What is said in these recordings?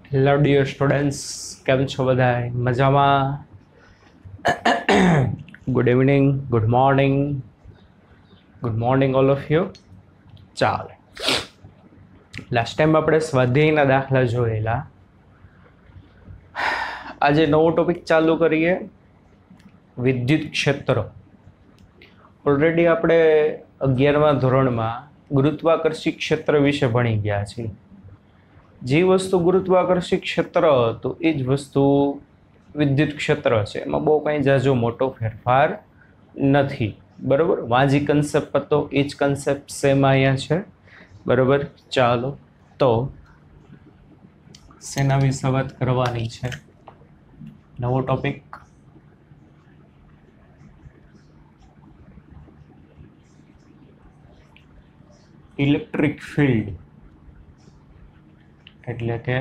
Hello dear students, કેમ છો બધા? મજામાં? Good evening, good morning all of you. ચાલો, લાસ્ટ ટાઈમ આપણે સ્વાધ્યાયના દાખલા જોયેલા. આજે નવો ટોપિક ચાલુ કરીએ, વિદ્યુત ક્ષેત્ર. ઓલરેડી આપણે 11મા ધોરણમાં ગુરુત્વાકર્ષી ક્ષેત્ર વિશે ભણી ગયા છીએ. જે વસ્તુ ગુરુત્વાકર્ષી ક્ષેત્ર હતું એ જ વસ્તુ વિદ્યુત ક્ષેત્ર છે. એમાં બહુ કંઈ જાજો મોટો ફેરફાર નથી. બરાબર, વાજી કન્સેપ્ટ હતો એ જ કન્સેપ્ટ સેમ અહીંયા છે. બરાબર, ચાલો તો શેના વિશે વાત કરવાની છે? નવો ટોપિક ઇલેક્ટ્રિક ફિલ્ડ એટલે કે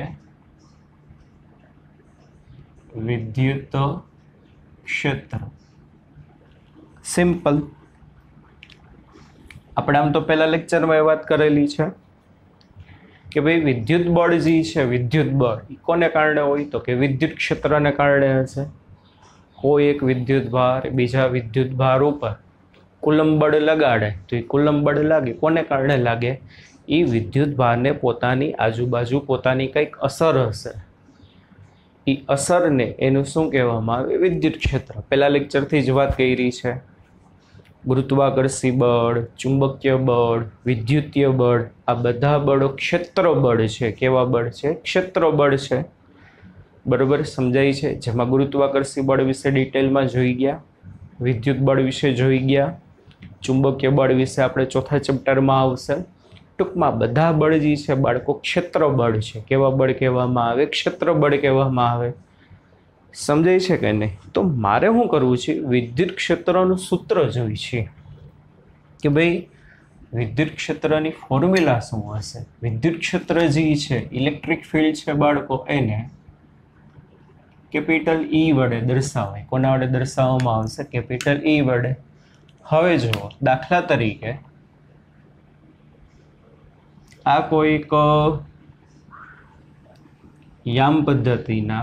વિદ્યુત ક્ષેત્ર. સિમ્પલ. આપણે આમ તો પહેલા લેક્ચરમાં એ વાત કરેલી છે કે ભાઈ વિદ્યુત બળ જે છે, વિદ્યુત બળ એ કોને કારણે હોય? તો કે વિદ્યુત ક્ષેત્રને કારણે હશે. કોઈ એક વિદ્યુત ભાર બીજા વિદ્યુત ભાર ઉપર કુલમ બળ લગાડે તો એ કુલમ બળ લાગે. કોને કારણે લાગે? એ વિદ્યુત ભારને પોતાની આજુબાજુ પોતાની કંઈક અસર હશે. એ અસરને એનું શું કહેવામાં આવે? વિદ્યુત ક્ષેત્ર. પહેલા લેક્ચરથી જ વાત કરી છે. ગુરુત્વાકર્ષી બળ, ચુંબકીય બળ, વિદ્યુતીય બળ, આ બધા બળો ક્ષેત્ર બળ છે. કેવા બળ છે? ક્ષેત્ર બળ છે. બરોબર, સમજાય છે? જેમાં ગુરુત્વાકર્ષી બળ વિશે ડિટેલમાં જોઈ ગયા, વિદ્યુત બળ વિશે જોઈ ગયા, ચુંબકીય બળ વિશે આપણે ચોથા ચેપ્ટરમાં આવશે. ટૂંકમાં બધા બળ જે છે બાળકો ક્ષેત્ર બળ છે. કેવા બળ કહેવામાં આવે? ક્ષેત્ર બળ કહેવામાં આવે. સમજાય છે કે નહીં? તો મારે શું કરવું છે? વિદ્યુત ક્ષેત્રનું સૂત્ર જોઈ છે કે ભાઈ વિદ્યુત ક્ષેત્રની ફોર્મ્યુલા શું હશે. વિદ્યુત ક્ષેત્ર જે છે, ઇલેક્ટ્રિક ફિલ્ડ છે બાળકો, એને કેપિટલ ઈ વડે દર્શાવાય. કોના વડે દર્શાવવામાં આવશે? કેપિટલ ઈ વડે. હવે જુઓ, દાખલા તરીકે આ કોઈક યામ પદ્ધતિના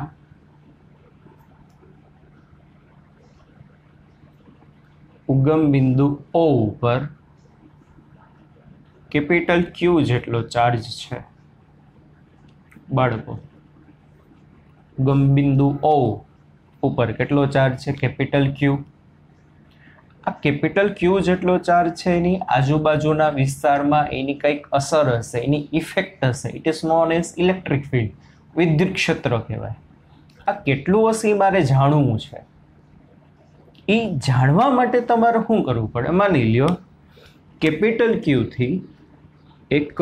ઉગમ બિંદુ O ઉપર કેપિટલ Q જેટલો ચાર્જ છે બાળકો. ઉગમ બિંદુ O ઉપર કેટલો ચાર્જ છે? Capital Q. આ કેપિટલ Q જેટલો ચાર્જ છે એની આજુબાજુના વિસ્તારમાં એની કંઈક અસર હશે, એની ઇફેક્ટ હશે. It is known as electric field, વિદ્યુત ક્ષેત્ર કહેવાય. આ કેટલું હશે એ મારે જાણવું છે. એ જાણવા માટે તમારે શું કરવું પડે? માની લ્યો કેપિટલ Q થી એક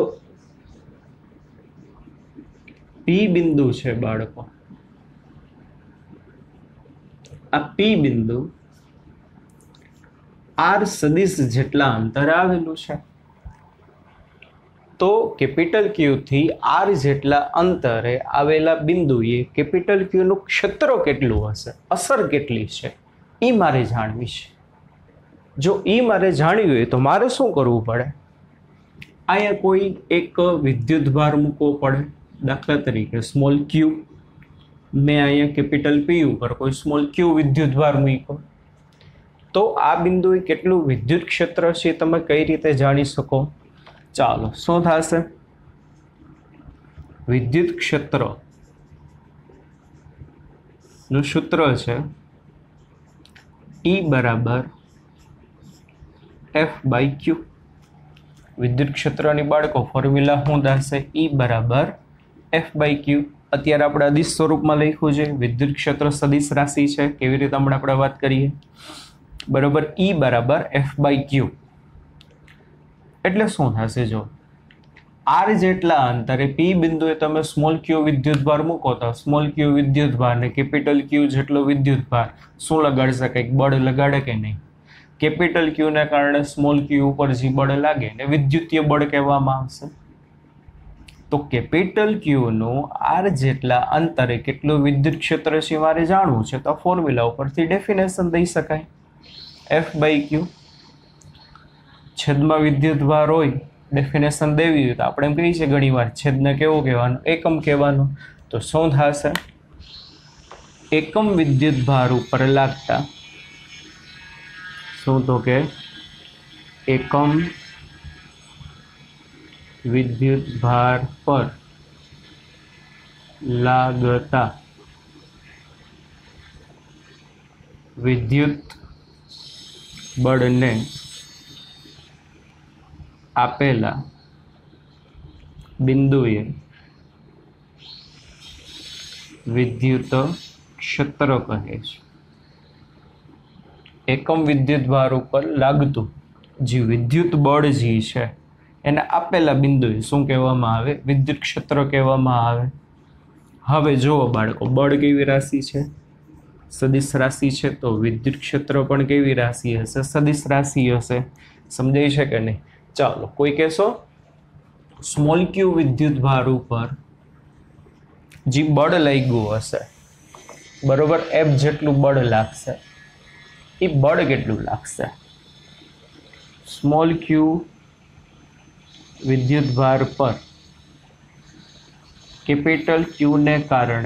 P બિંદુ છે બાળકો. આ P બિંદુ R સદિશ જેટલા અંતરે આવેલું છે. તો કેપિટલ Q થી R જેટલા અંતરે આવેલા બિંદુએ કેપિટલ Q નું ક્ષેત્ર કેટલું હશે, અસર કેટલી છે, એ મારે જાણવી છે. જો એ મારે જાણવી હોય તો મારે શું કરવું પડે? અહીંયા કોઈ એક વિદ્યુત ભાર મૂકવો પડે. દાખલા તરીકે સ્મોલ q. મેં અહીંયા કેપિટલ P ઉપર કોઈ સ્મોલ q વિદ્યુત ભાર મૂક્યો. તો આ બિંદુએ કેટલું વિદ્યુત ક્ષેત્ર છે તમે કઈ રીતે જાણી શકો? ચાલો, શું થશે? વિદ્યુત ક્ષેત્ર નું સૂત્ર છે E બરાબર F/Q. વિદ્યુત ક્ષેત્રની બાળકો ફોર્મ્યુલા શું થશે? E બરાબર F/Q. અત્યારે આપણે અદિશ સ્વરૂપમાં લખ્યું છે. વિદ્યુત ક્ષેત્ર સદિશ રાશિ છે. કેવી રીતે હમણાં આપણે વાત કરીએ? બરોબર, E બરાબર F/Q. એટલે શું થશે? જો R જેટલા અંતરે P બિંદુએ તમે સ્મોલ q વિદ્યુત ભાર મૂકો તો સ્મોલ q વિદ્યુત ભાર ને કેપિટલ Q જેટલો વિદ્યુત ભાર શું લગાડશે? કંઈક બળ લગાડે કે નહીં? કેપિટલ Q ને કારણે સ્મોલ q ઉપર જે બળ લાગે ને વિદ્યુતીય બળ કહેવામાં આવશે. તો કેપિટલ Q નું R જેટલા અંતરે કેટલું વિદ્યુત ક્ષેત્ર છે મારે જાણવું છે. તો ફોર્મ્યુલા ઉપરથી ડેફિનેશન દઈ શકાય. F/Q છેદમાં વિદ્યુત ભાર હોય ડેફિનેશન દેવી હોય તો આપણે એમ કહીએ છીએ ઘણીવાર છેદને કેવું કહેવાનું? એકમ કહેવાનું. તો શું થશે? એકમ વિદ્યુત ભાર ઉપર લાગતા, શું તો કે એકમ વિદ્યુત ભાર પર લાગતા વિદ્યુત બળને આપેલા બિંદુએ વિદ્યુત ક્ષેત્ર કહે છે. એકમ વિદ્યુત ભાર ઉપર લાગતું જે વિદ્યુત બળ જે છે એને આપેલા બિંદુએ શું કહેવામાં આવે? વિદ્યુત ક્ષેત્ર કહેવામાં આવે. હવે જુઓ બાળકો, બળ કેવી રાશિ છે? સદિશ રાશિ છે. તો વિદ્યુત ક્ષેત્ર પણ કેવી રાશિ હશે? સદિશ રાશિ હશે. સમજાય છે કે નહીં? ચાલો, કોઈ કહેશો સ્મોલ ક્યુ વિદ્યુત ભાર ઉપર જે બળ લાગ્યું હશે, બરોબર, એફ જેટલું બળ લાગશે. એ બળ કેટલું લાગશે? સ્મોલ ક્યુ વિદ્યુત ભાર પર કેપિટલ ક્યુ ને કારણે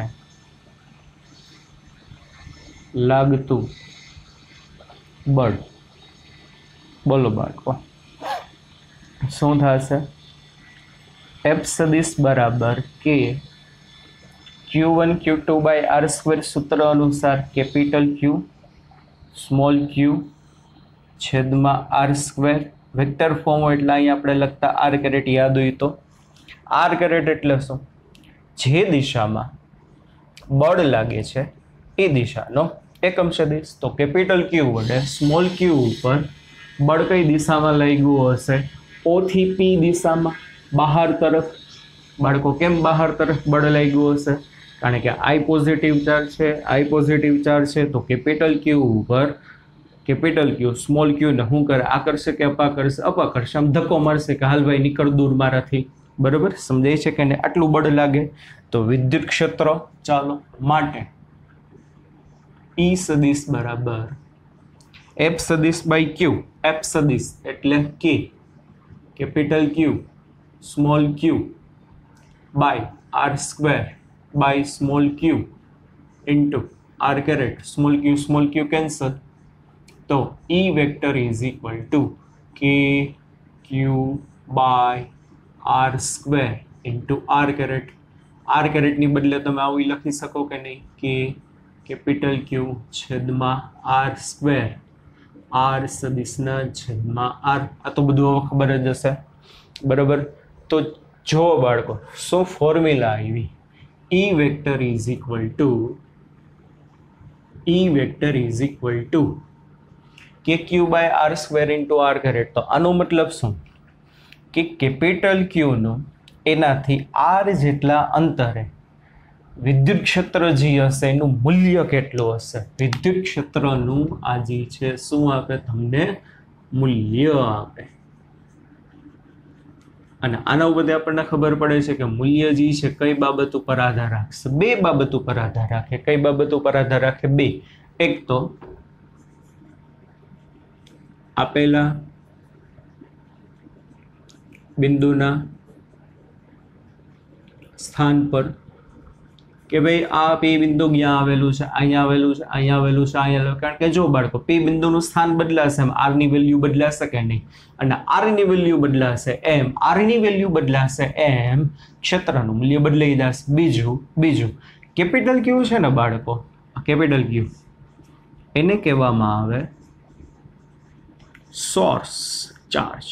લાગતું બળ. બોલો બાળકો, શું થશે? એફ સદિશ બરાબર કે Q1 Q2 by R square સૂત્ર અનુસાર કેપિટલ ક્યુ સ્મોલ ક્યુ છેદમાં આર સ્ક્વેર. વેક્ટર ફોર્મ એટલે અહીં આપણે લખતા આર કેરેટ યાદ હોય તો. આર કેરેટ એટલે શું? જે દિશામાં બળ લાગે છે એ દિશાનો એકમ સદિશ. તો કેપિટલ ક્યુ વડે સ્મોલ ક્યુ ઉપર બળ કઈ દિશામાં લાગ્યું હશે? O થી P દિશામાં, બહાર તરફ. બાળકો, કેમ બહાર તરફ બળ લાગ્યું હશે? કારણ કે આઈ પોઝિટિવ ચાર્જ છે. આઈ પોઝિટિવ ચાર્જ છે તો કેપિટલ ક્યુ ઉપર કેપિટલ ક્યુ સ્મોલ ક્યુને શું કરે? આકર્ષે કે અપાકર્ષે? અપાકર્ષે. આમ ધક્કો મારશે કે હાલ ભાઈ નીકળ દૂર મારાથી. બરોબર, સમજાય છે કે નહીં? આટલું બળ લાગે તો વિદ્યુત ક્ષેત્ર, ચાલો, માટે E સદિશ બરાબર એફ સદિશ બાય ક્યુ. એફ સદિશ એટલે કે capital Q small Q by R square by small Q into R caret. Small Q cancel. તો E vector is equal to K Q by R square into R caret. R કેરેટની બદલે તમે આવું લખી શકો કે નહીં? કે કેપિટલ ક્યુ છેદમાં આર સ્ક્વેર, આર સદિશના છેદમાં આર. આ તો બધું હવે ખબર જ હશે. બરોબર, તો જો બાળકો, શું ફોર્મ્યુલા આવી? E vector is equal to K Q by R square into R caret. તો આનો મતલબ શું? કે કેપિટલ ક્યુનું એનાથી આર જેટલા અંતરે વિદ્યુત ક્ષેત્ર જે હશે એનું મૂલ્ય કેટલું હશે? વિદ્યુત ક્ષેત્રનું આ જે છે શું આપે તમને? મૂલ્ય આપે. અને આના ઉપરથી આપણને ખબર પડે છે કે મૂલ્ય જે છે કઈ બાબત ઉપર આધાર રાખશે? બે બાબત ઉપર આધાર રાખે. કઈ બાબત ઉપર આધાર રાખે? બે. એક તો આપેલા બિંદુના સ્થાન પર કે ભાઈ આ પી બિંદુ ક્યાં આવેલું છે? અહીંયા આવેલું છે, અહીંયા આવેલું છે, અહીંયા. કારણ કે જો બાળકો, પી બિંદુનું સ્થાન બદલાશે એમ આર ની વેલ્યુ બદલાશે કે નહીં? અને આર ની વેલ્યુ બદલાશે એમ આર ની વેલ્યુ બદલાશે એમ ક્ષેત્રનું મૂલ્ય બદલાઈ જશે. બીજું કેપિટલ ક્યુ છે ને બાળકો, કેપિટલ ક્યુ એને કહેવામાં આવે સોર્સ ચાર્જ.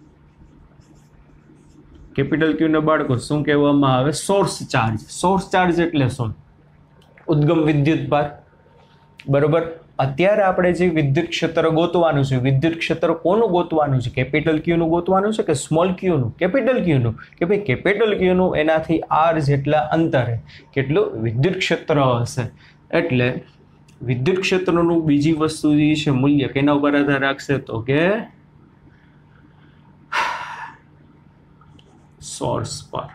કેપિટલ ક્યુ ને બાળકો શું કહેવામાં આવે? Source charge. સોર્સ ચાર્જ એટલે શું? ઉદ્ગમ વિદ્યુત ભાર. બરોબર, અત્યારે આપણે જે વિદ્યુત ક્ષેત્ર ગોતવાનું છે, વિદ્યુત ક્ષેત્ર કોનું ગોતવાનું છે? કેપિટલ ક્યુ નું ગોતવાનું છે કે સ્મોલ ક્યુ નું? કેપિટલ ક્યુ નું. કે ભાઈ કેપિટલ ક્યુ નું એનાથી આર જેટલા અંતરે કેટલું વિદ્યુત ક્ષેત્ર હશે. એટલે વિદ્યુત ક્ષેત્રનું બીજી વસ્તુ જે છે મૂલ્ય કેના ઉપર આધાર રાખશે? તો કે સોર્સ પર.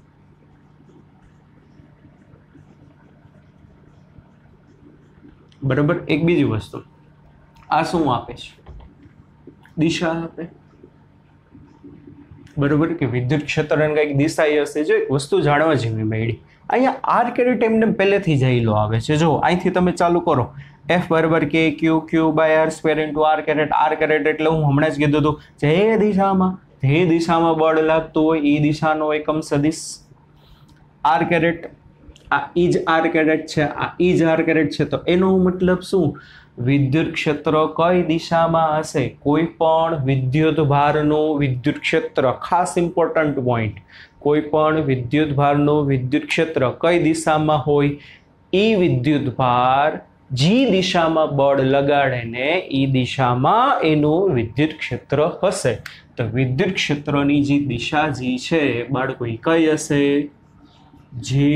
બરાબર. એક બીજી વસ્તુ, આ શું આપે છે? દિશા આપે. બરોબર કે વિદ્યુત ક્ષેત્રની કંઈક દિશા હશે. જો એક વસ્તુ જાણવા જેવી મળી, અહીંયા આર કેરેટ એમને પહેલેથી જ આવેલો આવે છે. જો અહીંથી તમે ચાલુ કરો, એફ બરાબર K Q Q by R square into R caret. R caret એટલે હું હમણાં જ કીધું હતું જે દિશામાં બળ લાગતું હોય એ દિશાનો એકમ સદિશ આર કેરેટ. આ ઈ જ આર કેરેટ છે, આ ઈ જ આર કેરેટ છે. તો એનો મતલબ શું? વિદ્યુત ક્ષેત્ર કઈ દિશામાં હશે? કોઈ પણ વિદ્યુત ભારનું વિદ્યુત ક્ષેત્ર, ખાસ ઇમ્પોર્ટન્ટ પોઈન્ટ, કોઈ પણ વિદ્યુત ભારનું વિદ્યુત ક્ષેત્ર કઈ દિશામાં હોય? એ વિદ્યુત ભાર જે દિશામાં બળ લગાડે ને એ દિશામાં એનું વિદ્યુત ક્ષેત્ર હશે. તો વિદ્યુત ક્ષેત્રની જે દિશા જે છે બાળકો એ કઈ હશે? જે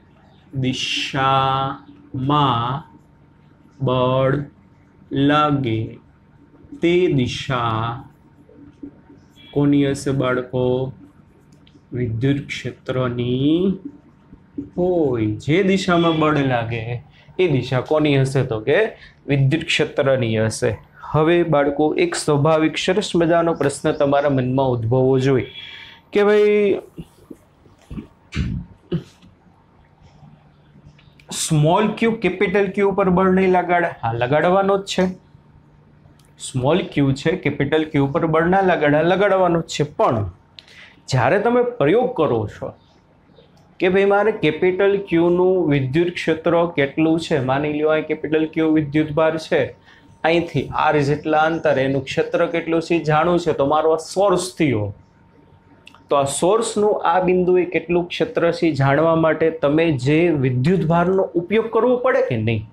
દિશામાં બળ લાગે તે દિશા કોની હશે બાળકો? વિદ્યુત ક્ષેત્રની હોય. જે દિશામાં બળ લાગે એ દિશા કોની હશે? તો કે વિદ્યુત ક્ષેત્રની હશે. હવે બાળકો એક સ્વાભાવિક સરસ મજાનો પ્રશ્ન તમારા મનમાં ઉદ્ભવવો જોઈએ કે ભાઈ સ્મોલ ક્યુ કેપિટલ ક્યુ પર બળ નહીં લગાડે? હા, લગાડવાનો જ છે. સ્મોલ ક્યુ છે કેપિટલ ક્યુ પર બળ ના લગાડે, લગાડવાનો જ છે. પણ જ્યારે તમે પ્રયોગ કરો છો કે ભાઈ મારે કેપિટલ ક્યુનું વિદ્યુત ક્ષેત્ર કેટલું છે, માની લો અહીં કેપિટલ ક્યુ વિદ્યુત ભાર છે, અહીંથી આર જેટલા અંતર એનું ક્ષેત્ર કેટલું છે જાણવું છે. તો મારો આ સોર્સ થયો, તો આ સોર્સનું આ બિંદુએ કેટલું ક્ષેત્ર છે જાણવા માટે તમે જે વિદ્યુત ભારનો ઉપયોગ કરવો પડે કે નહીં?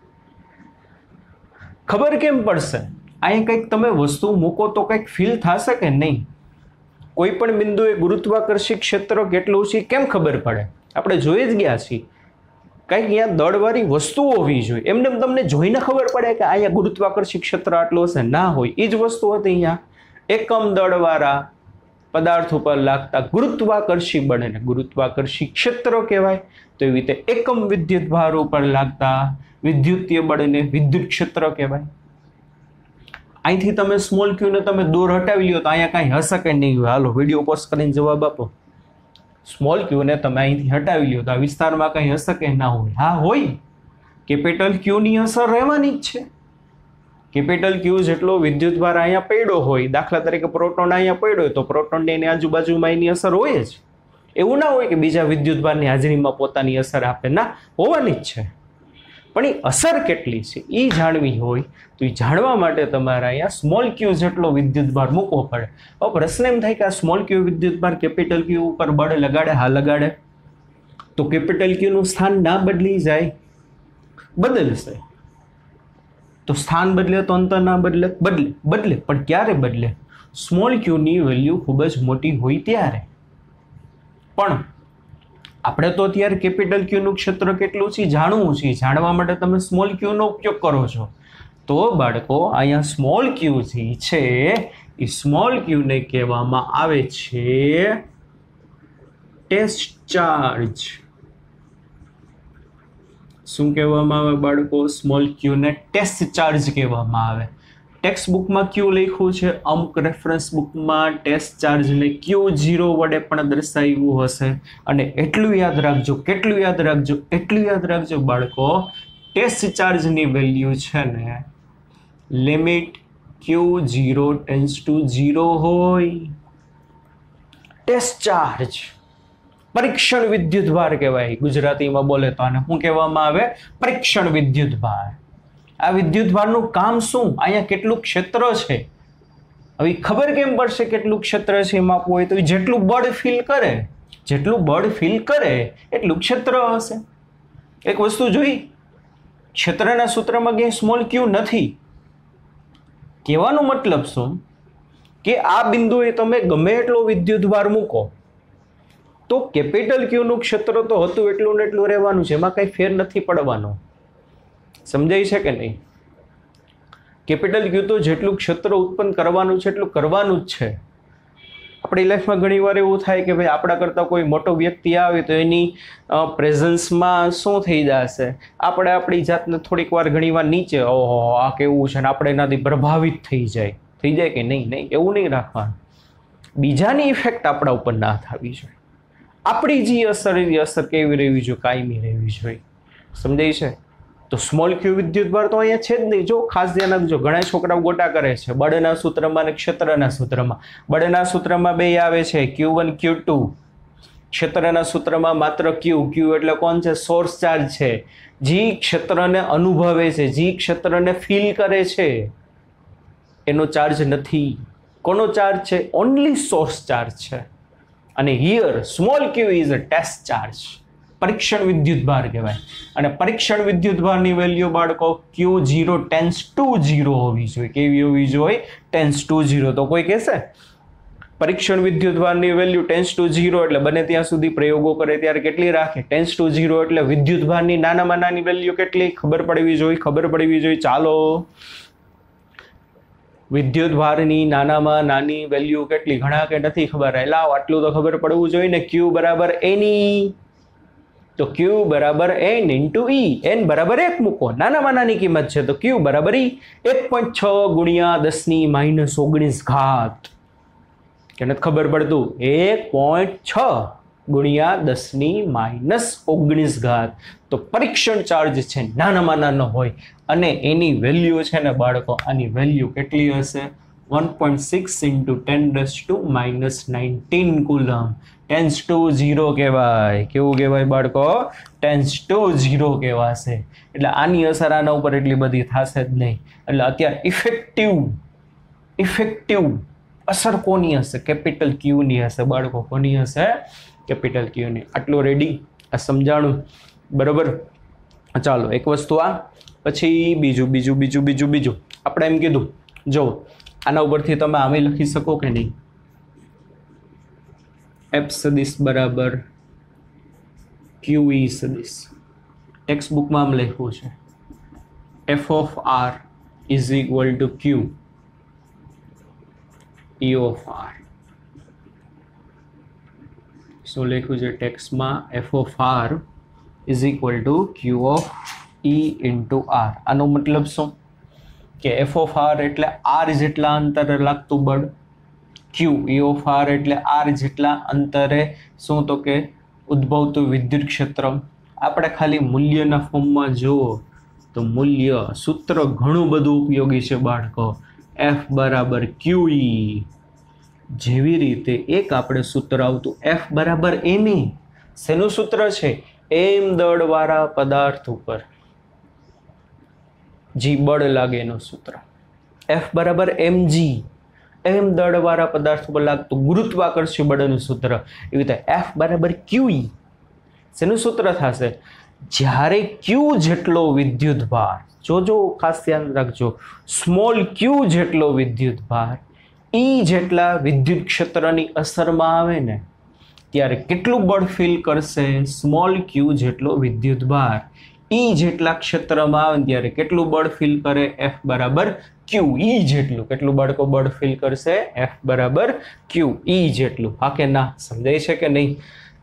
ખબર કેમ પડશે? અહીં કંઈક તમે વસ્તુ મૂકો તો કંઈક ફીલ થશે કે નહીં? કોઈ પણ બિંદુએ ગુરુત્વાકર્ષી ક્ષેત્ર કેટલું છે કેમ ખબર પડે? આપણે જોઈ જ ગયા છીએ. કંઈક અહીંયા દળવાળી વસ્તુઓ હોવી જોઈએ. એમને તમને જોઈને ખબર પડે કે અહીંયા ગુરુત્વાકર્ષી ક્ષેત્ર આટલું હશે? ના હોય. એ જ વસ્તુ હતી અહીંયા. એકમ દળવાળા પદાર્થ ઉપર લાગતા ગુરુત્વાકર્ષી બળને ગુરુત્વાકર્ષી ક્ષેત્ર કહેવાય. તો એવી રીતે એકમ વિદ્યુત ભાર ઉપર લાગતા વિદ્યુતીય બળને વિદ્યુત ક્ષેત્ર કહેવાય. અહીંથી તમે સ્મોલ ક્યુને તમે દૂર હટાવી લ્યો તો અહીંયા કાંઈ હશે કે નહીં? હાલો વિડીયો પોઝ કરીને જવાબ આપો. સ્મોલ ક્યુને તમે અહીંથી હટાવી લ્યો તો આ વિસ્તારમાં કંઈ હશે કે ના હોય? હા, હોય. કેપિટલ ક્યુની અસર રહેવાની જ છે. કેપિટલ ક્યુ જેટલો વિદ્યુત ભાર અહીંયા પડ્યો હોય, દાખલા તરીકે પ્રોટોન અહીંયા પડ્યો હોય તો પ્રોટોનની એની આજુબાજુમાં એની અસર હોય જ. એવું ના હોય કે બીજા વિદ્યુત ભારની હાજરીમાં પોતાની અસર આપે. ના, હોવાની જ છે. પણ એ અસર કેટલી છે એ જાણવી હોય તો એ જાણવા માટે તમારે અહીંયા સ્મોલ ક્યુ જેટલો વિદ્યુત ભાર મૂકવો પડે. હવે પ્રશ્ન એમ થાય કે આ સ્મોલ ક્યુ વિદ્યુત ભાર કેપિટલ ક્યુ ઉપર બળ લગાડે? હા, લગાડે. તો કેપિટલ ક્યુનું સ્થાન ના બદલી જાય? બદલશે. તો સ્થાન બદલે તો અંતર ના બદલે? બદલે. પણ ક્યારે બદલે? સ્મોલ ક્યુની વેલ્યુ ખૂબ જ મોટી હોય ત્યારે. પણ આપણે તો અત્યારે કેપિટલ ક્યુનું ક્ષેત્ર કેટલું છે જાણવું છે. જાણવા માટે તમે સ્મોલ ક્યુનો ઉપયોગ કરો છો. તો બાળકો અહીંયા સ્મોલ ક્યુ જે છે એ સ્મોલ ક્યુને કહેવામાં આવે છે ટેસ્ટ ચાર્જ. શું કહેવામાં આવે બાળકો? સ્મોલ ક્યુને ટેસ્ટ ચાર્જ કહેવામાં આવે. ટેક્સ્ટ બુકમાં ક્યુ લખ્યું છે, અમુક રેફરન્સ બુકમાં ટેસ્ટ ચાર્જને Q0 વડે પણ દર્શાવ્યું હશે. અને એટલું યાદ રાખજો, કેટલું યાદ રાખજો, એટલું યાદ રાખજો બાળકો, ટેસ્ટ ચાર્જની વેલ્યુ છે ને લિમિટ Q0 ટેન્ડ્સ ટુ 0 હોય. ટેસ્ટ ચાર્જ પરીક્ષણ વિદ્યુત ભાર કહેવાય. ગુજરાતીમાં બોલે તો આને શું કહેવામાં આવે? પરીક્ષણ વિદ્યુત ભાર. આ વિદ્યુત ભારનું કામ શું? અહીંયા કેટલું ક્ષેત્ર છે? હવે ખબર કેમ પડશે કેટલું ક્ષેત્ર છે એ માપવું હોય? તો જેટલું બળ ફીલ કરે, જેટલું બળ ફીલ કરે એટલું ક્ષેત્ર હશે. એક વસ્તુ જોઈ, ક્ષેત્રના સૂત્રમાં ક્યાંય સ્મોલ ક્યુ નથી. કહેવાનો મતલબ શું કે આ બિંદુએ તમે ગમે એટલો વિદ્યુત ભાર મૂકો તો કેપિટલ ક્યુનું ક્ષેત્ર તો હતું એટલું ને એટલું રહેવાનું છે. એમાં કંઈ ફેર નથી પડવાનો. સમજાય છે કે નહીં? કેપિટલ ક્યુ તો જેટલું ક્ષેત્ર ઉત્પન્ન કરવાનું છે એટલું કરવાનું જ છે. આપણી લાઈફમાં ઘણી વાર એવું થાય કે ભાઈ આપણા કરતાં કોઈ મોટો વ્યક્તિ આવે તો એની પ્રેઝન્સમાં શું થઈ જશે, આપણે આપણી જાતને થોડીક વાર ઘણી વાર નીચે, આ કેવું છે, ને આપણે એનાથી પ્રભાવિત થઈ જાય કે નહીં? એવું નહીં રાખવાનું. બીજાની ઇફેક્ટ આપણા ઉપર ના થવી જોઈએ. આપણી જે અસર એ અસર કેવી રહેવી જોઈએ, કાયમી રહેવી જોઈએ. સમજાય છે? તો સ્મોલ ક્યુ વિદ્યુતભાર તો અહીંયા છે જ નહીં. જો ખાસ ધ્યાન આપજો, ઘણા છોકરાઓ ગોટા કરે છે બળના સૂત્રમાં અને ક્ષેત્રના સૂત્રમાં. બળના સૂત્રમાં બે આવે છે Q1 Q2, ક્ષેત્રના સૂત્રમાં માત્ર Q. Q એટલે કોણ છે? સોર્સ ચાર્જ છે, જે ક્ષેત્રને અનુભવે છે, જે ક્ષેત્રને ફીલ કરે છે. એનો ચાર્જ નથી. કોનો ચાર્જ છે? ઓનલી સોર્સ ચાર્જ છે. અને here small Q is a test charge, પરીક્ષણ વિદ્યુતભાર કહેવાય. અને પરીક્ષણ વિદ્યુતભારની વેલ્યુ બાળકો Q0 ટેન્સ ટુ 0 હોવી જોઈએ. કેવી હોવી જોઈએ? Tends to 0. તો કોઈ કહેશે પરીક્ષણ વિદ્યુતભારની વેલ્યુ ટેન્સ ટુ 0 એટલે બને ત્યાં સુધી પ્રયોગો કરે ત્યારે કેટલી રાખે? ટેન્સ ટુ 0 એટલે વિદ્યુતભારની નાનામાં નાની વેલ્યુ કેટલી ખબર પડવી જોઈએ. ચાલો, વિદ્યુતભારની નાનામાં નાની વેલ્યુ કેટલી? ઘણા કે નથી ખબર? લાવ આટલું તો ખબર પડવું જોઈએ ને. Q બરાબર એની, તો Q બરાબર n ઇન્ટુ E. n બરાબર 1 મૂકો, નાનામાં નાની કિંમત છે તો Q બરાબર E. 1.6 ગુણ્યા 10⁻19 ઘાત. કે નથી ખબર પડતું? 1.6 ગુણ્યા 10⁻19 ઘાત. તો પરીક્ષણ ચાર્જ છે નાનામાં નાનો હોય અને એની વેલ્યુ છે ને બાળકો, આની વેલ્યુ કેટલી હશે? 1.6 ઇન્ટુ 10⁻19 કુલમ. ટેન્સ ટુ 0 કહેવાય. કેવું કહેવાય બાળકો? ટેન્સ ટુ 0 કહેવાશે. એટલે આની અસર આના ઉપર એટલી બધી થશે જ નહીં. એટલે અત્યારે ઇફેક્ટિવ અસર કોની હશે? કેપિટલ Q ની હશે બાળકો. કોની હશે? કેપિટલ Q ની. આટલું રેડી? આ સમજાણું બરોબર? ચાલો, એક વસ્તુ આ, પછી બીજું આપણે એમ કીધું, જો આના ઉપરથી તમે આમે લખી શકો કે નહીં? F સદિશ બરાબર QE સદિશ. ટેક્સ્ટ બુકમાં આમ લખ્યું છે F of R is equal to Q E of R. શું લખ્યું છે ટેક્સ્ટમાં? F of R is equal to Q of E into R. આનો મતલબ શું? કે F of R એટલે R જેટલા અંતરે લાગતું બળ, Q E of R એટલે R જેટલા અંતરે શું તો કે ઉદ્ભવતું વિદ્યુત ક્ષેત્ર. આપણે ખાલી મૂલ્યના ફોર્મમાં જુઓ તો મૂલ્ય સૂત્ર ઘણું બધું ઉપયોગી છે બાળકો. F બરાબર QE. જેવી રીતે એક આપણે સૂત્ર આવતું F બરાબર ma. શેનું સૂત્ર છે? m દળવાળા પદાર્થ ઉપર જી બળ લાગે એનું સૂત્ર. F બરાબર mg. m દળવાળા પદાર્થ ઉપર લાગતું ગુરુત્વાકર્ષણ બળનું સૂત્ર. એવી રીતે F બરાબર QE. શેનું સૂત્ર થશે? જ્યારે Q જેટલો વિદ્યુત ભાર, જોજો ખાસ ધ્યાન રાખજો, સ્મોલ Q જેટલો વિદ્યુત ભાર E જેટલા વિદ્યુત ક્ષેત્રની અસરમાં આવે ને ત્યારે કેટલું બળ ફીલ કરશે? સ્મોલ Q જેટલો વિદ્યુત ભાર E જેટલા ક્ષેત્રમાં આવે ત્યારે કેટલું બળ ફીલ કરે? F બરાબર QE જેટલું. કેટલું બાળકો બળ ફીલ કરશે? F બરાબર QE જેટલું. હા કે ના? સમજાય છે કે નહીં?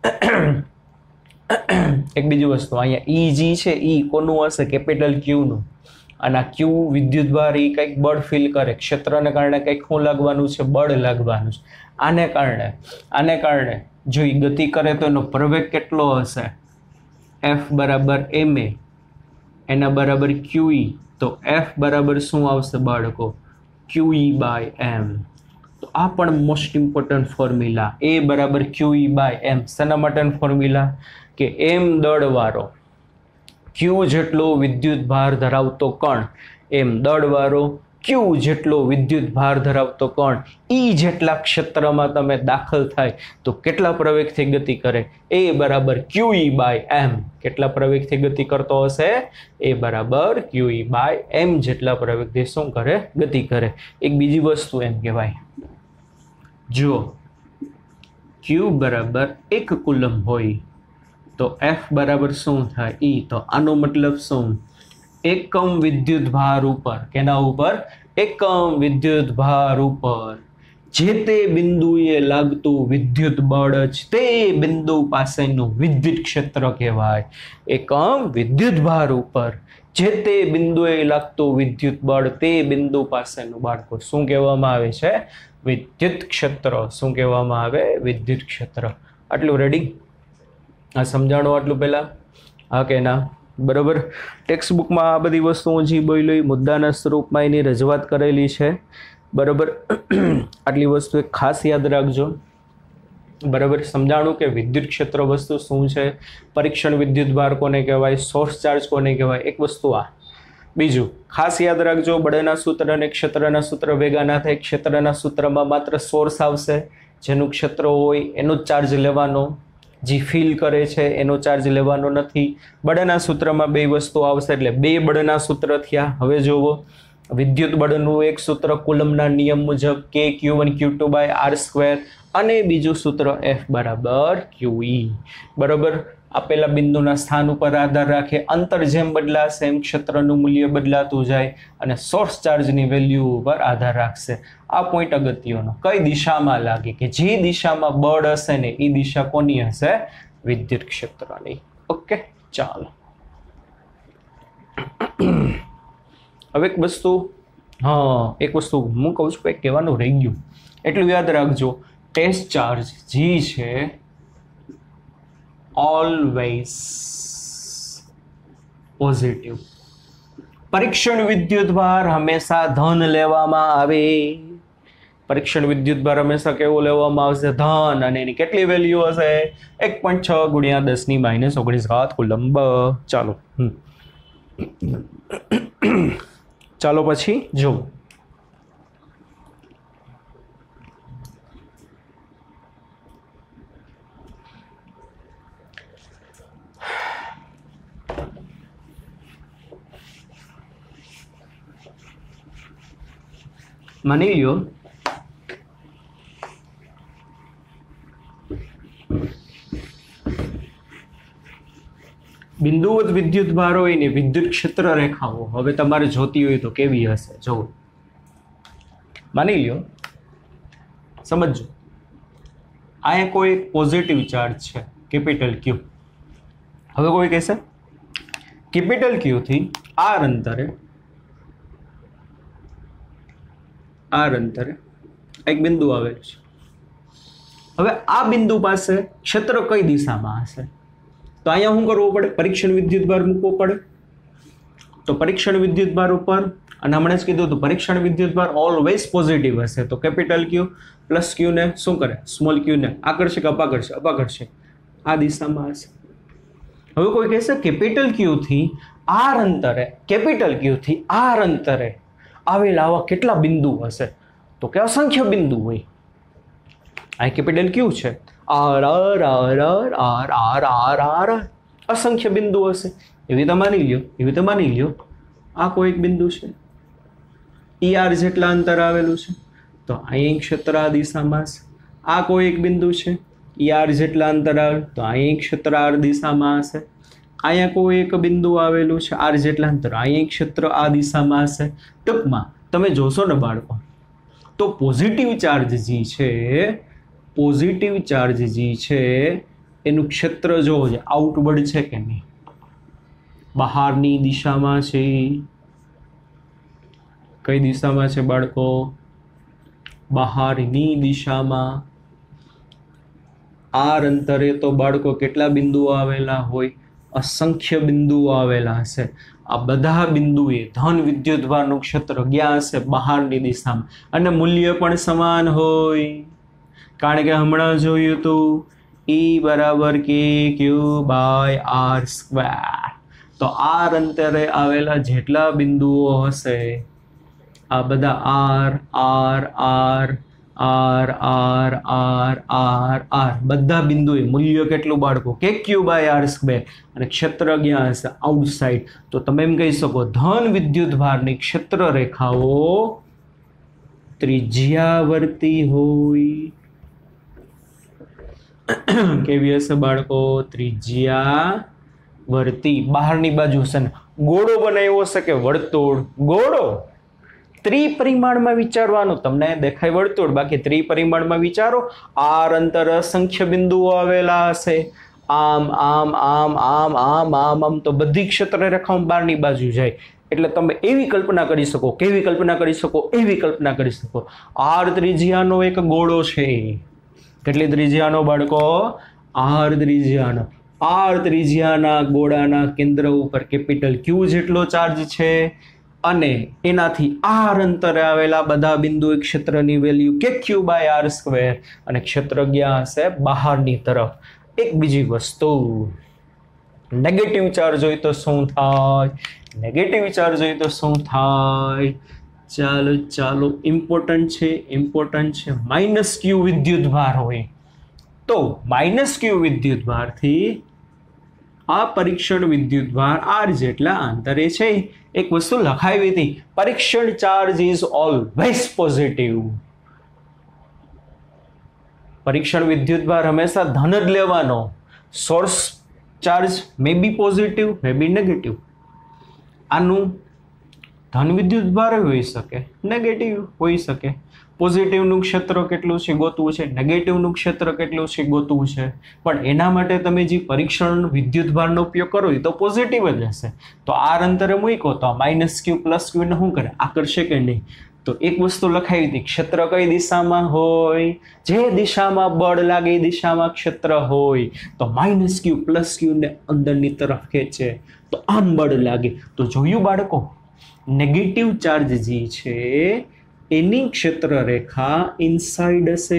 એક બીજી વસ્તુ, અહીંયા EG છે, E કોનું હશે? કેપિટલ Q નું. અને આ Q વિદ્યુત ભાર એ કંઈક બળ ફીલ કરે, ક્ષેત્રને કારણે કંઈક શું લાગવાનું છે? બળ લાગવાનું છે. આને કારણે જો એ ગતિ કરે તો એનો પ્રવેગ કેટલો હશે? F બરાબર ma, એના બરાબર QE. તો F બરાબર શું આવશે બાળકો? QE by m. તો આ પણ મોસ્ટ ઇમ્પોર્ટન્ટ ફોર્મ્યુલા. A બરાબર QE બાય m. શેના માટેનો ફોર્મ્યુલા? કે m દળવાળો Q જેટલો વિદ્યુત ભાર ધરાવતો કણ, m દળવાળો Q જેટલો વિદ્યુત ભાર ધરાવતો કણ E જેટલા ક્ષેત્રમાં તમે દાખલ થાય તો કેટલા પ્રવેગથી ગતિ કરે? A બરાબર QE બાય m. કેટલા પ્રવેગથી ગતિ કરતો હશે? A બરાબર QE બાય m જેટલા પ્રવેગથી શું કરે? ગતિ કરે. એક બીજી વસ્તુ એમ કહેવાય, જો Q બરાબર 1 કુલમ હોય તો F બરાબર શું થાય? E. તો આનો મતલબ શું? એકમ વિદ્યુત ભાર ઉપર, કેના ઉપર? એકમ વિદ્યુત ભાર ઉપર જે તે બિંદુએ લાગતું વિદ્યુત બળ જ તે બિંદુ પાસેનું વિદ્યુત ક્ષેત્ર કહેવાય. એકમ વિદ્યુત ભાર ઉપર જે તે બિંદુએ લાગતું વિદ્યુત બળ તે બિંદુ પાસેનું બાળકો શું કહેવામાં આવે છે? વિદ્યુત ક્ષેત્ર. શું કહેવામાં આવે? વિદ્યુત ક્ષેત્ર. આટલું રેડી? આ સમજાણું આટલું પહેલા? હા કે ના? બરાબર. ટેક્સ્ટ બુકમાં આ બધી વસ્તુઓ જે બોલી મુદ્દાના સ્વરૂપમાં એની રજૂઆત કરેલી છે. બરાબર. આટલી વસ્તુ એક ખાસ યાદ રાખજો. બરાબર. સમજાણું કે વિદ્યુત ક્ષેત્ર વસ્તુ શું છે, પરીક્ષણ વિદ્યુત ભાર કોને કહેવાય, સોર્સ ચાર્જ કોને કહેવાય, એક વસ્તુ આ. બીજું ખાસ યાદ રાખજો, બળના સૂત્ર અને ક્ષેત્રના સૂત્ર ભેગા ના થાય. ક્ષેત્રના સૂત્રમાં માત્ર સોર્સ આવશે, જેનું ક્ષેત્ર હોય એનો જ ચાર્જ લેવાનો, જે ફીલ કરે છે એનો ચાર્જ લેવાનો નથી. બળના સૂત્રમાં બે વસ્તુ આવશે એટલે બે બળના સૂત્ર થયા. હવે જુઓ, વિદ્યુત બળનું એક સૂત્ર કુલમના નિયમ મુજબ K(Q1Q2/r²) અને બીજું સૂત્ર F = QE. બરાબર. આપેલા બિંદુના સ્થાન ઉપર આધાર રાખે, અંતર જેમ બદલાશે એમ ક્ષેત્રનું મૂલ્ય બદલાતું જાય અને સોર્સ ચાર્જની વેલ્યુ ઉપર આધાર રાખશે. આ પોઈન્ટ અગત્યનો. કઈ દિશામાં લાગે, કે જે દિશામાં બળ હશે ને એ દિશા કોની હશે? વિદ્યુત ક્ષેત્રની. ઓકે, ચાલો. હવે એક વસ્તુ હું કહું છું, કંઈક કહેવાનું રહી ગયું, એટલું યાદ રાખજો. ટેસ્ટ ચાર્જ G છે ઓલવેઝ પોઝિટિવ. પરીક્ષણ વિદ્યુત ભાર હંમેશા ધન લેવામાં આવે. પરીક્ષણ વિદ્યુત ભાર હંમેશા કેવો લેવામાં આવશે? ધન. અને એની કેટલી વેલ્યુ હશે? 1.6 × 10⁻19 કુલંબ. ચાલો ચાલો પછી જો માની લ્યો બિંદુવત વિદ્યુત ભાર હોય ને વિદ્યુત ક્ષેત્ર રેખાઓ હવે તમારે જોતી હોય તો કેવી હશે? જો માની લ્યો, સમજો, આ કોઈ પોઝિટિવ ચાર્જ છે કેપિટલ Q. હવે કોઈ કહેશે કેપિટલ Q થી આર અંતરે એક બિંદુ આવેલું છે. હવે આ બિંદુ પાસે ક્ષેત્ર કઈ દિશામાં હશે? તો અહીંયા શું કરવું પડે? પરીક્ષણ વિદ્યુત ભાર મૂકવો પડે. તો પરીક્ષણ વિદ્યુત ભાર ઉપર, અને હમણાં જ કીધું હતું પરીક્ષણ વિદ્યુત ભાર ઓલવેઝ પોઝિટિવ હશે. તો કેપિટલ Q પ્લસ Q ને શું કરે? સ્મોલ Q ને આકર્ષે કે અપાકર્ષે? આ દિશામાં હશે. હવે કોઈ કહેશે કેપિટલ Q થી આર અંતરે આવેલા આવા કેટલા બિંદુ હશે? તો કે અસંખ્ય બિંદુ હોય. આ કેપિટલ Q છે, R R R R R R R R અસંખ્ય બિંદુ હશે. એવી રીતે માની લ્યો આ કોઈ એક બિંદુ છે, ER જેટલા અંતર આવેલું છે, તો અહીં ક્ષેત્ર આ દિશામાં હશે. આ કોઈ એક બિંદુ છે, ER જેટલા અંતર આવેલું, તો અહીં ક્ષેત્ર આર દિશામાં હશે. અહીંયા કોઈ એક બિંદુ આવેલું છે R જેટલા અંતર, અહીં ક્ષેત્ર આ દિશામાં હશે. ટૂંકમાં તમે જોશો ને બાળકો, તો પોઝિટિવ ચાર્જ જે છે એનું ક્ષેત્ર જોવો છે, આઉટવર્ડ છે કે નહીં? બહારની દિશામાં છે. કઈ દિશામાં છે બાળકો? બહારની દિશામાં. આર અંતરે તો બાળકો કેટલા બિંદુઓ આવેલા હોય? અસંખ્ય બિંદુઓ આવેલા હશે. આ બધા બિંદુએ ધન વિદ્યુતભારનું ક્ષેત્ર ગયા હશે બહારની દિશામાં, અને મૂલ્ય પણ સમાન હોય. કારણ કે હમણાં જોયું હતું E = KQ/R². તો આર અંતરે આવેલા જેટલા બિંદુઓ હશે, આ બધા R R R R R R R R બધા બિંદુએ મૂલ્ય કેટલું બાળકો? KQ/R². અને ક્ષેત્ર ક્યાં હશે? આઉટસાઇડ. તો તમે એમ કહી શકો ધન વિદ્યુત ભારની ક્ષેત્ર રેખાઓ ત્રિજ્યાવર્તી હોય. કેવી હશે બાળકો? ત્રિજ્યાવર્તી. બહારની બાજુ હશે ને ગોળો બનાવ્યો હશે કે વર્તુળ? ગોળો. ત્રિપરિમાણમાં વિચારવાનું. તમને દેખાય વર્તુળ, બાકી ત્રિપરિમાણમાં વિચારો. આર અંતર અસંખ્ય બિંદુઓ આવેલા હશે. આમ આમ આમ આમ આમ આમ આમ તો બધી ક્ષેત્ર રેખાઓ બહારની બાજુ જાય. એટલે તમે એવી કલ્પના કરી શકો, કેવી કલ્પના કરી શકો, એવી કલ્પના કરી શકો. આર ત્રિજ્યાનો એક ગોળો છે. કેટલી ત્રિજ્યાનો બાળકો? આર ત્રિજ્યાનો. આર ત્રિજ્યાના ગોળાના કેન્દ્ર ઉપર કેપિટલ ક્યુ જેટલો ચાર્જ છે અને એનાથી આર અંતરે આવેલા બધા બિંદુ ક્ષેત્રની વેલ્યુ કે ક્યુ બાય આર સ્ક્વેર અને ક્ષેત્ર ગયા હશે બહારની તરફ. એક બીજી વસ્તુ, નેગેટિવ ચાર્જ હોય તો શું થાય? નેગેટિવ ચાર્જ હોય તો શું થાય? ચાલો ચાલો, ઇમ્પોર્ટન્ટ છે. માઇનસ ક્યુ વિદ્યુત ભાર હોય તો માઇનસ ક્યુ વિદ્યુત ભારથી આ પરીક્ષણ વિદ્યુત ભાર આર જેટલા અંતરે છે. એક વસ્તુ લખાવી હતી, પરીક્ષણ ચાર્જ ઇઝ ઓલવેઝ પોઝિટિવ. પરીક્ષણ વિદ્યુત ભાર હંમેશા ધન જ લેવાનો. Source charge may be positive, may be negative. આનું ધન વિદ્યુત ભાર હોઈ શકે, નેગેટિવ હોઈ શકે. પોઝિટિવનું ક્ષેત્ર કેટલું છે ગોતવું છે, નેગેટિવનું ક્ષેત્ર કેટલું છે ગોતવું છે. પણ એના માટે તમે જે પરીક્ષણ વિદ્યુત ભારનો ઉપયોગ કરો એ તો પોઝિટિવ જ હશે. તો આર અંતરે મૂકો તો માઇનસ ક્યુ પ્લસ ક્યુ ને શું કરે? આકર્ષે કે નહીં? તો એક વસ્તુ લખાવી હતી, ક્ષેત્ર કઈ દિશામાં હોય? જે દિશામાં બળ લાગે એ દિશામાં ક્ષેત્ર હોય. તો માઇનસ ક્યુ પ્લસ ક્યુ ને અંદરની તરફ ખેંચે તો આમ બળ લાગે. તો જોયું બાળકો, નેગેટિવ ચાર્જ જે છે એની ક્ષેત્ર રેખા ઇનસાઇડ હશે.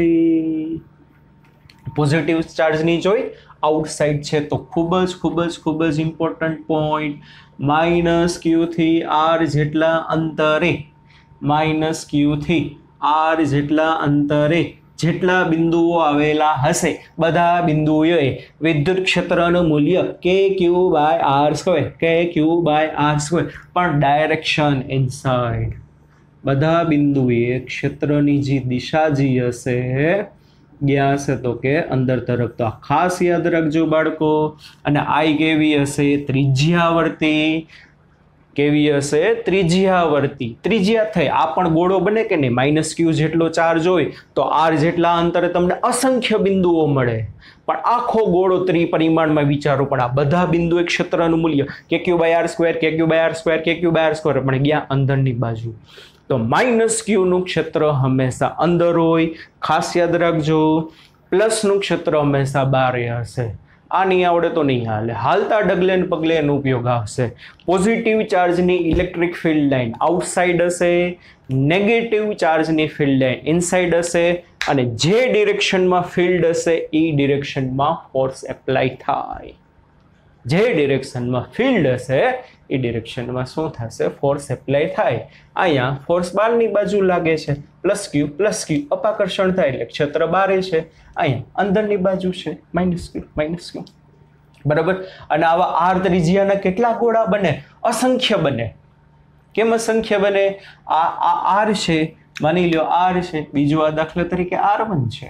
પોઝિટિવ ચાર્જની જોઈ આઉટસાઇડ છે. તો ખૂબ જ ઇમ્પોર્ટન્ટ પોઈન્ટ, માઇનસ ક્યુ થી આર જેટલા અંતરે, માઇનસ ક્યુ થી આર જેટલા અંતરે જેટલા બિંદુઓ આવેલા હશે બધા બિંદુઓએ વિદ્યુત ક્ષેત્રનું મૂલ્ય કે Q by R square, K Q by R square, પણ ડાયરેક્શન ઇનસાઇડ. બધા બિંદુએ ક્ષેત્રની જે દિશા જે હશે ગયા હશે તો કે અંદર તરફ. તો ખાસ યાદ રાખજો બાળકો. અને આઈ કેવી હશે? ત્રિજ્યાવર્તી. કેવી હશે? ત્રિજ્યાવર્તી. ત્રિજ્યા થઈ આ પણ ગોળો બને કે નહીં? માઇનસ ક્યુ જેટલો ચાર્જ હોય તો આર જેટલા અંતરે તમને અસંખ્ય બિંદુઓ મળે. પણ આખો ગોળો ત્રિપરિમાણમાં વિચારો. પણ આ બધા બિંદુ ક્ષેત્રનું મૂલ્ય કે Q by R square, K Q by R square, K Q by R square, પણ ગયા અંદરની બાજુ. તો માઇનસ ક્યુનું ક્ષેત્ર હંમેશા અંદર હોય, ખાસ યાદ રાખજો. પ્લસનું ક્ષેત્ર હંમેશા બહાર હશે. આ નહીં આવડે તો નહીં હાલે. હાલતા ડગલે ને પગલે એનો ઉપયોગ આવશે. પોઝિટિવ ચાર્જની ઇલેક્ટ્રિક ફિલ્ડ લાઇન આઉટસાઇડ હશે, નેગેટિવ ચાર્જની ફિલ્ડ લાઇન ઇનસાઇડ હશે. અને જે ડિરેક્શનમાં ફિલ્ડ હશે એ ડિરેક્શનમાં ફોર્સ એપ્લાય થાય. જે ડિરેક્શનમાં ફિલ્ડ હશે એ ડિરેક્શનમાં શું થશે? ફોર્સ એપ્લાય થાય. અહીંયા ફોર્સ બહારની બાજુ લાગે છે, પ્લસ ક્યુ અપાકર્ષણ થાય એટલે ક્ષેત્ર બારે છે. અહીંયા અંદરની બાજુ છે, માઇનસ ક્યુ. બરાબર. અને આવા આર ત્રિજ્યાના કેટલા ગોળા બને? અસંખ્ય બને. કેમ અસંખ્ય બને? આ આર છે, માની લો આર છે. બીજું આ દાખલા તરીકે R1 છે,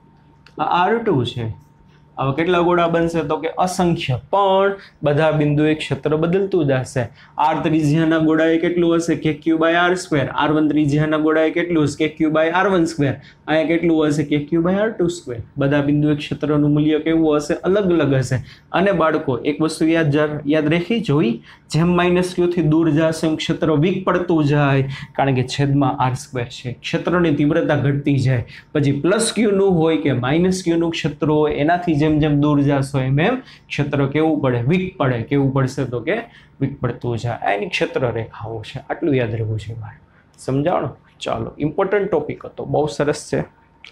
આ R2 છે. હવે કેટલા ગોળા બનશે? તો કે અસંખ્ય. પણ બધા બિંદુએ ક્ષેત્ર બદલતું જ હશે. આર ત્રિજ્યાના ગોળાએ કેટલું હશે? કે Q by R square. R1 ત્રિજ્યાના ગોળાએ કેટલું હશે? કે ક્યુ બાય R1 સ્ક્વેર. અહીંયા કેટલું હશે? કે ક્યુ બાય R2 સ્ક્વેર. બધા બિંદુએ ક્ષેત્રનું મૂલ્ય કેવું હશે? અલગ અલગ હશે. અને બાળકો એક વસ્તુ યાદ રાખી જોઈ, જેમ માઇનસ ક્યુ થી દૂર જશે એમ ક્ષેત્ર વીક પડતું જાય, કારણ કે છેદમાં આર સ્ક્વેર છે. ક્ષેત્રની તીવ્રતા ઘટતી જાય. પછી પ્લસ ક્યુનું હોય કે માઇનસ ક્યુનું ક્ષેત્ર હોય, એનાથી જેમ દૂર જશો એમ ક્ષેત્ર કેવું પડે? વીક પડે. કેવું પડશે? તો કે વીક પડતું જાય. એની ક્ષેત્ર રેખાઓ છે. આટલું યાદ રહેવું છે ભાઈ. સમજાણો? ચાલો, ઇમ્પોર્ટન્ટ ટોપિક હતો, બહુ સરસ છે.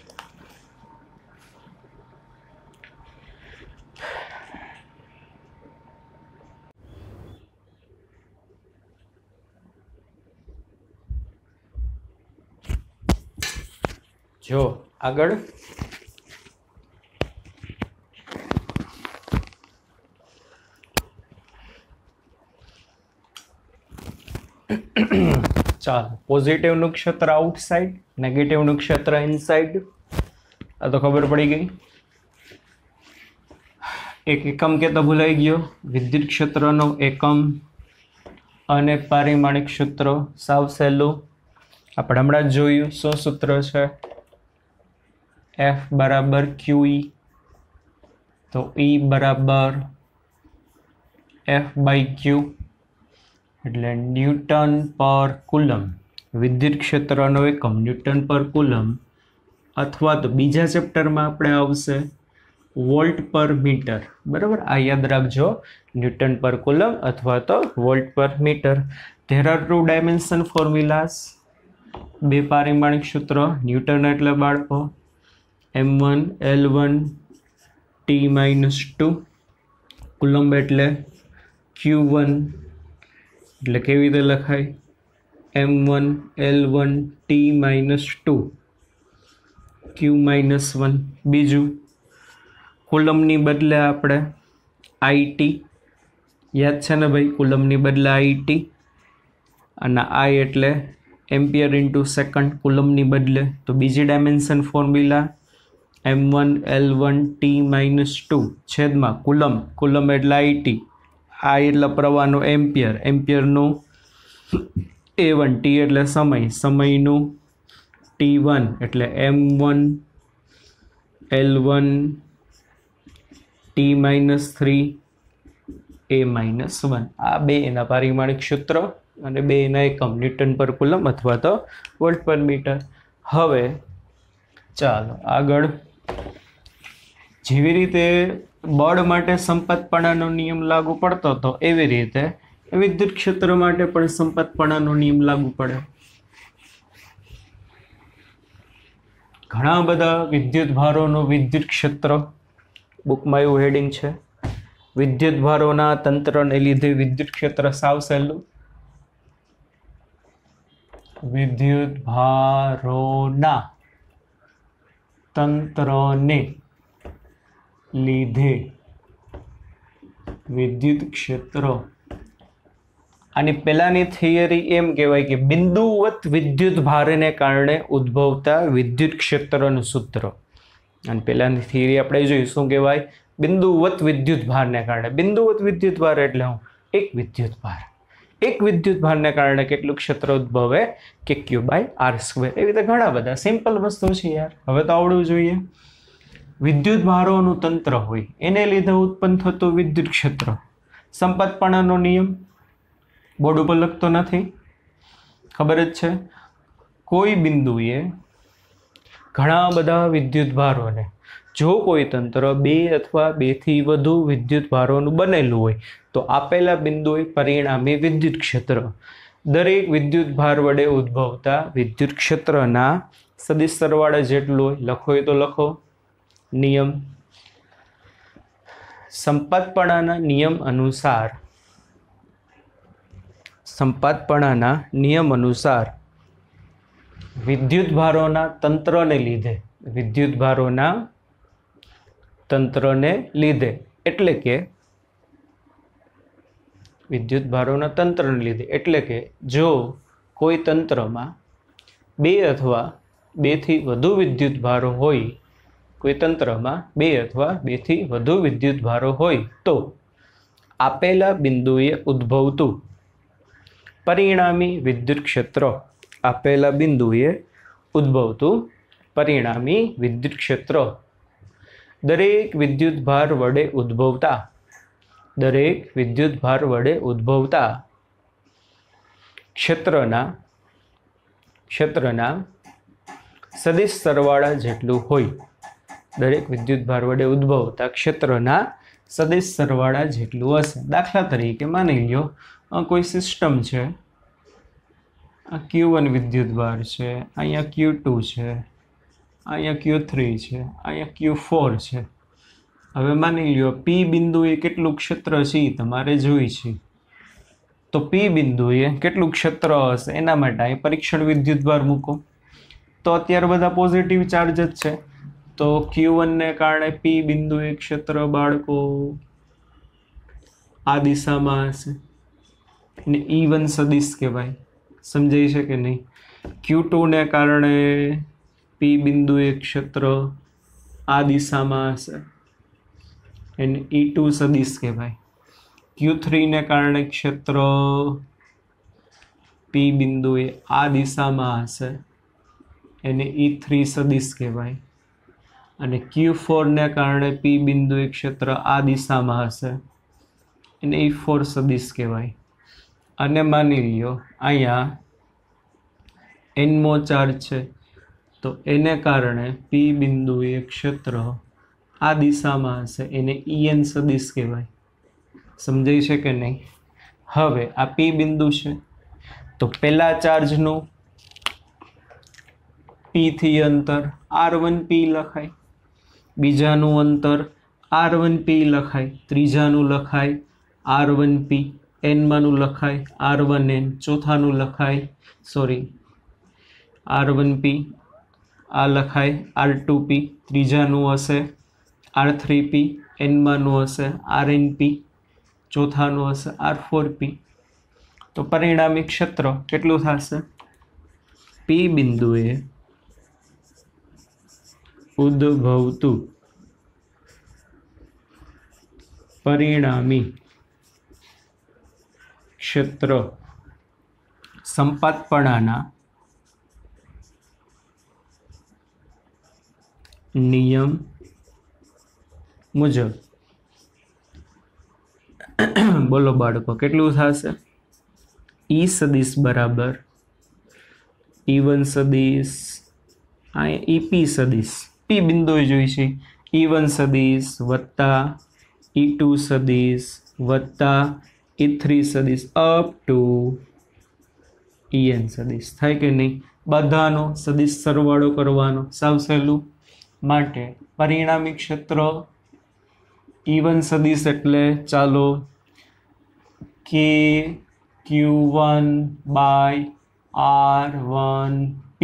જો આગળ ચાલો, પોઝિટિવનું ક્ષેત્ર આઉટસાઇડ, નેગેટિવનું ક્ષેત્ર ઇનસાઇડ. આ તો ખબર પડી ગઈ. એક એકમ કહેતા ભૂલાઈ ગયો. વિદ્યુત ક્ષેત્રનો એકમ અને પારિમાણિક સૂત્ર સાવ સહેલું. આપણે હમણાં જ જોયું. શું સૂત્ર છે? F બરાબર QE. तो E बराबर F/Q એટલે ન્યૂટન પર કુલમ વિદ્યુત ક્ષેત્રનો એકમ ન્યૂટન પર કુલમ અથવા તો બીજા ચેપ્ટરમાં આપણે આવશે વોલ્ટ પર મીટર બરાબર આ યાદ રાખજો ન્યૂટન પર કુલમ અથવા તો volt per meter there are two dimension formulas બે પારિમાણિક સૂત્ર ન્યૂટન એટલે બાળકો m1 l1 t-2 કુલમ એટલે q1 એટલે કેવી રીતે લખાય m1 l1 t-2 q-1 બીજું કુલમની બદલે આપણે it યાદ છે ને ભાઈ કુલમની બદલે it અને I એટલે એમ્પિયર ઇન્ટુ સેકન્ડ કુલમની બદલે તો બીજી dimension formula m1 l1 t-2 છેદમાં કુલમ એટલે it I એટલે પ્રવાહનો એમ્પિયરનું a1 t એટલે સમયનું t1 એટલે m1 l1 t-3 a-1 આ બે એના પારિમાણિક સૂત્ર અને બે એના એકમ ન્યૂટન પર કુલમ અથવા તો વોલ્ટ પર મીટર હવે ચાલો આગળ જેવી રીતે બળ માટે સંપાતપણાનો નિયમ લાગુ પડતો હતો એવી રીતે વિદ્યુત ક્ષેત્ર માટે પણ સંપાતપણાનો નિયમ લાગુ પડે ઘણા બધા વિદ્યુત ભારોનું વિદ્યુત ક્ષેત્ર બુકમાં એવું હેડિંગ છે વિદ્યુત ભારોના તંત્રને લીધે વિદ્યુત ક્ષેત્ર સાવ સહેલું વિદ્યુત ભારોના તંત્રને લીધે વિદ્યુત ક્ષેત્ર આની પહેલાની થિયરી એમ કહેવાય કે બિંદુવત વિદ્યુત ભારને કારણે ઉદ્ભવતા વિદ્યુત ક્ષેત્રનું સૂત્ર અને પહેલાની થિયરી આપણે જોઈ શું કહેવાય બિંદુવત વિદ્યુત ભારને કારણે બિંદુવત વિદ્યુત ભાર એટલે હું એક વિદ્યુત ભારને કારણે કેટલું ક્ષેત્ર ઉદ્ભવે કે Q/R². એવી રીતે ઘણા બધા સિમ્પલ વસ્તુ છે યાર હવે તો આવડવું જોઈએ વિદ્યુત ભારોનું તંત્ર હોય એને લીધે ઉત્પન્ન થતું વિદ્યુત ક્ષેત્ર સંપાતપણાનો નિયમ બોર્ડ ઉપર લખતો નથી ખબર જ છે કોઈ બિંદુએ ઘણા બધા વિદ્યુત ભારોને જો કોઈ તંત્ર બે અથવા બેથી વધુ વિદ્યુત ભારોનું બનેલું હોય તો આપેલા બિંદુએ પરિણામી વિદ્યુત ક્ષેત્ર દરેક વિદ્યુત ભાર વડે ઉદ્ભવતા વિદ્યુત ક્ષેત્રના સદિશ સરવાળા જેટલું હોય લખો તો લખો નિયમ સંપાતપણાના નિયમ અનુસાર વિદ્યુત ભારોના તંત્રને લીધે એટલે કે જો કોઈ તંત્રમાં બે અથવા બેથી વધુ વિદ્યુત ભારો હોય તો આપેલા બિંદુએ ઉદ્ભવતું પરિણામી વિદ્યુત ક્ષેત્ર દરેક વિદ્યુત ભાર વડે ઉદ્ભવતા ક્ષેત્રના સદિશ સરવાળા જેટલું હોય દરેક વિદ્યુત ભાર વડે ઉદ્ભવતા ક્ષેત્રના સદિશ સરવાળા જેટલું હશે દાખલા તરીકે માની લો કોઈ સિસ્ટમ છે આ Q1 વિદ્યુત ભાર છે અહીંયા Q2 છે અહીંયા Q3 છે અહીંયા Q4 છે હવે માની લો P બિંદુએ કેટલું ક્ષેત્ર છે તમારે જોઈ છે તો P બિંદુએ કેટલું ક્ષેત્ર હશે એના માટે અહીં પરીક્ષણ વિદ્યુત ભાર મૂકો તો અત્યારે બધા પોઝિટિવ ચાર્જ જ છે તો Q1 ને કારણે P બિંદુએ ક્ષેત્ર બાળકો આ દિશામાં હશે એને E1 સદિશ કહેવાય સમજાય છે કે નહીં Q2 ને કારણે P બિંદુએ ક્ષેત્ર આ દિશામાં હશે એને E2 સદિશ કહેવાય Q3 ને કારણે ક્ષેત્ર P બિંદુએ આ દિશામાં હશે એને E3 સદિશ કહેવાય અને Q4 ને કારણે P બિંદુએ ક્ષેત્ર આ દિશામાં હશે, એને E4 સદિશ કહેવાય. અને માની લ્યો અહીંયા n મો ચાર્જ છે, તો એને કારણે P બિંદુએ ક્ષેત્ર આ દિશામાં હશે, એને En સદિશ કહેવાય. સમજાય છે કે નહીં? હવે આ P બિંદુ છે, તો પહેલા ચાર્જનું P થી અંતર R1P લખાય, બીજાનું અંતર R1P લખાય, ત્રીજાનું લખાય R1P, n માનું લખાય R1n, ચોથાનું લખાય R1P, આ લખાય R2P, ત્રીજાનું હશે R3P, n માનું હશે RNP, ચોથાનું હશે R4P. તો પરિણામી ક્ષેત્ર કેટલું થશે? P બિંદુએ ઉદ્ભવતું પરિણામી ક્ષેત્ર સંપાતપણાના નિયમ મુજબ બોલો બાળકો કેટલું થશે? E સદિશ બરાબર E1 સદિશ EP સદિશ, P બિંદુ જોઈશે, E1 સદિશ વત્તા E2 સદિશ વત્તા E3 સદિશ અપ ટુ En સદિશ. થાય કે નહીં? બધાનો સદિશ સરવાળો કરવાનો, સાવ સહેલું. માટે પરિણામી ક્ષેત્ર E1 સદિશ એટલે ચાલો KQ1 બાય R1P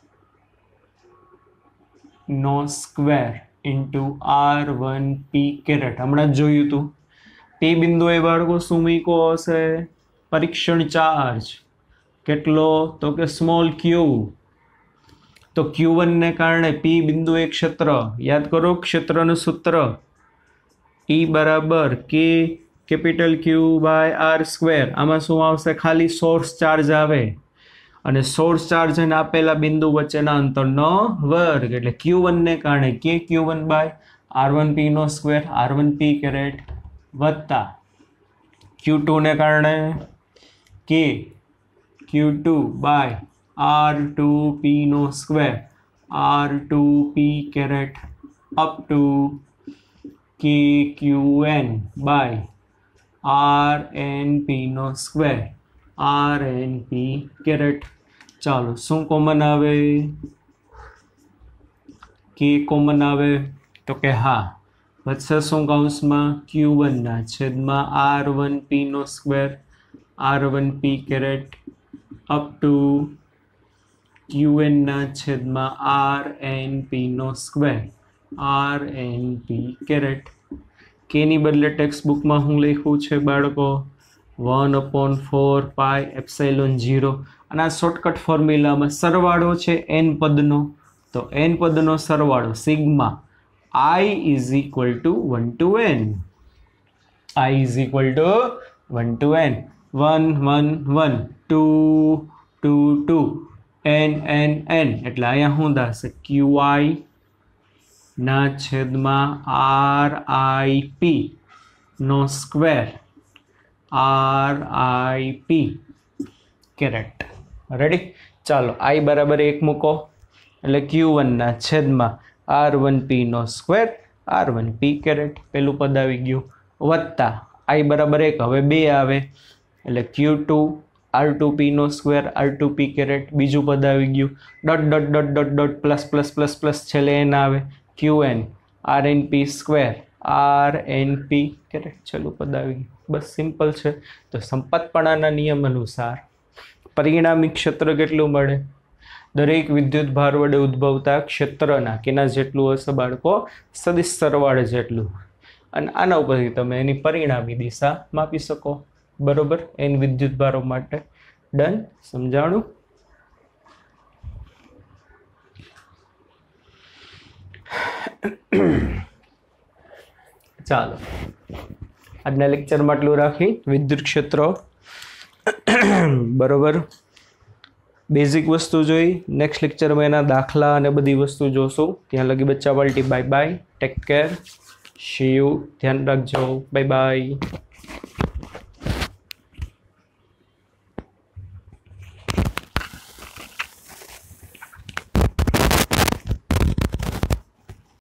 નો સ્ક્વેર ઇન્ટુ R1P કેરેટ. હમણાં જોયું હતું P બિંદુએ બાળકો શું મૂક્યો હશે? પરીક્ષણ ચાર્જ. કેટલો? તો કે સ્મોલ q. તો Q1 ને કારણે P બિંદુએ ક્ષેત્ર, યાદ કરો ક્ષેત્રનું સૂત્ર, E બરાબર K capital Q by R square. આમાં શું આવશે? ખાલી સોર્સ ચાર્જ આવે, અને સોર્સ ચાર્જ અને આપેલા બિંદુ વચ્ચેના અંતરનો વર્ગ, એટલે Q1 ને કારણે KQ1 બાય R1P નો સ્ક્વેર R1P કેરેટ વત્તા Q2 ને કારણે KQ2 બાય R2P નો square R2P caret up to KQN by RNP નો સ્ક્વેર RNP કેરેટ. ચાલો શું કોમન આવે? K કોમન આવે તો કે હા. વચ્ચે શું કૌંસમાં? Q1 ના છેદમાં R1P નો square R1P caret up to Qn ના છેદમાં RNP નો સ્ક્વેર RNP કેરેટ. K ની બદલે ટેક્સ્ટ બુકમાં હું લખ્યું છે બાળકો? 1/4πε0. અને આ શોર્ટકટ ફોર્મ્યુલામાં સરવાળો છે n પદનો, તો n પદનો સરવાળો sigma I is equal to 1 to n. I is equal to 1 to n. 1 1 1 2 2 2 n n n. એટલે અહીંયા શું થશે? QI ના છેદમાં RIP નો સ્ક્વેર RIP કેરેટ. રેડી? ચાલો I બરાબર 1 મૂકો, એટલે Q1 ના છેદમાં R1P નો સ્ક્વેર R1P કેરેટ, પેલું પદ આવી ગયું, વત્તા I બરાબર 1 હવે 2 આવે, એટલે Q2 R2P નો સ્ક્વેર R2P કેરેટ, બીજું પદ આવી ગયું, dot dot dot dot dot plus plus plus plus છેલ્લે n આવે, QN RNP square RNP caret, છેલ્લું પદ આવી ગયું. બસ સિમ્પલ છે. તો સંપાતપણાના નિયમ અનુસાર પરિણામી ક્ષેત્ર કેટલું મળે? દરેક વિદ્યુત ભાર વડે ઉદ્ભવતા ક્ષેત્રના કેના જેટલું હશે બાળકો? સદિશ સરવાળે જેટલું. અને આના ઉપરથી તમે એની પરિણામી દિશા માપી શકો. બરોબર? n વિદ્યુત ભારો માટે. ડન? સમજાણું? ચાલો આજના લેક્ચરમાં આટલું રાખી વિદ્યુત ક્ષેત્ર. બરોબર? બેઝિક વસ્તુ જોઈ. નેક્સ્ટ લેક્ચરમાં એના દાખલા અને બધી વસ્તુ જોશું. ત્યાં લગી બચ્ચા party bye bye, take care, see you, ધ્યાન રાખજો, બાય બાય.